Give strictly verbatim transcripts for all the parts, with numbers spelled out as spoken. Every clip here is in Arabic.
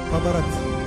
صدرت.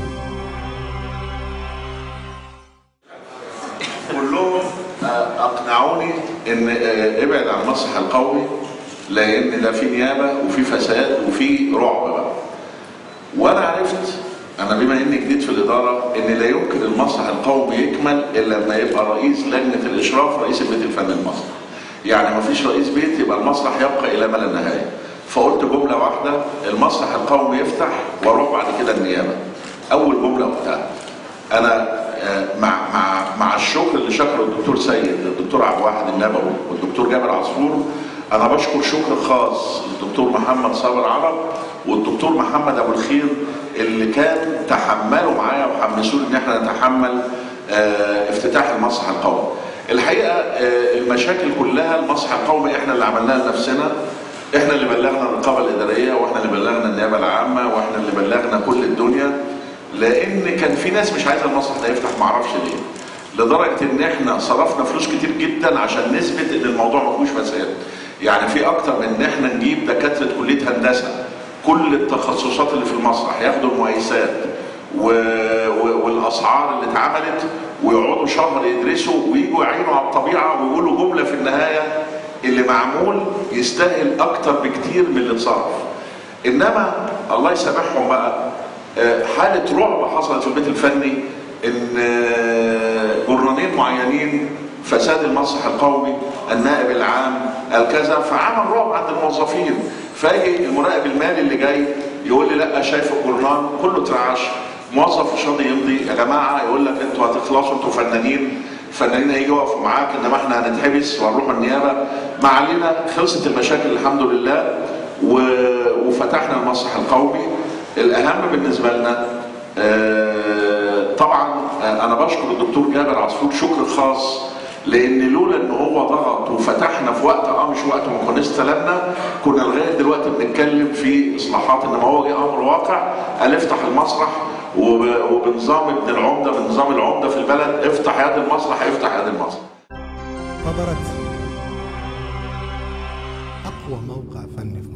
كلهم اقنعوني ان ابعد عن المسرح القومي، لان ده في نيابه وفي فساد وفي رعب بقى. وانا عرفت انا بما اني جديد في الاداره ان لا يمكن المسرح القومي يكمل الا لما يبقى رئيس لجنه الاشراف رئيس البيت الفني المسرح. يعني ما فيش رئيس بيت يبقى المسرح يبقى الى ما لا نهايه. فقلت جمله واحده: المسرح القومي يفتح واروح بعد كده النيابه. اول جمله قلتها. انا مع مع مع الشكر اللي شكره الدكتور سيد، الدكتور عبد الواحد النبوي والدكتور جابر عصفور، انا بشكر شكر خاص للدكتور محمد صابر عرب والدكتور محمد ابو الخير اللي كان تحملوا معايا وحمسوني ان احنا نتحمل اه افتتاح المسرح القومي. الحقيقه اه المشاكل كلها المسرح القومي احنا اللي عملناها لنفسنا، احنا اللي بلغنا الرقابه الاداريه واحنا اللي بلغنا النيابه العامه واحنا اللي بلغنا كل الدنيا، لان كان في ناس مش عايزه المسرح ده يفتح معرفش ليه. لدرجه ان احنا صرفنا فلوس كتير جدا عشان نثبت ان الموضوع ما فيهوش فساد. يعني في اكتر من ان احنا نجيب دكاتره كليه هندسه كل التخصصات اللي في المسرح ياخدوا المقايسات و... و... والاسعار اللي اتعملت ويقعدوا شهر يدرسوا ويجوا يعينوا على الطبيعه ويقولوا جمله في النهايه اللي معمول يستاهل اكتر بكتير من اللي اتصرف. انما الله يسامحهم بقى حاله رعب حصلت في البيت الفني ان جرنانين معينين فساد المسرح القومي، النائب العام، الكذا، فعمل رعب عند الموظفين. فاجي المراقب المالي اللي جاي يقول لي لا شايف الجرنان كله اترعش، موظف مش راضي يمضي. يا جماعه يقول لك انتوا هتخلصوا، انتوا فنانين، الفنانين هيجوا يقفوا معاك، انما احنا هنتحبس وهنروح النيابه. ما علينا، خلصت المشاكل الحمد لله وفتحنا المسرح القومي. الاهم بالنسبه لنا طبعا انا بشكر الدكتور جابر عصفور شكر خاص، لان لولا ان هو ضغط وفتحنا في وقت اه مش وقت ما كناش استلمنا كنا لغايه دلوقتي بنتكلم في اصلاحات. انما هو جه امر واقع قال افتح المسرح وبنظام ابن العمده بنظام العمده في البلد، افتح يد المسرح افتح يد المسرح. صدرت. اقوى موقع فني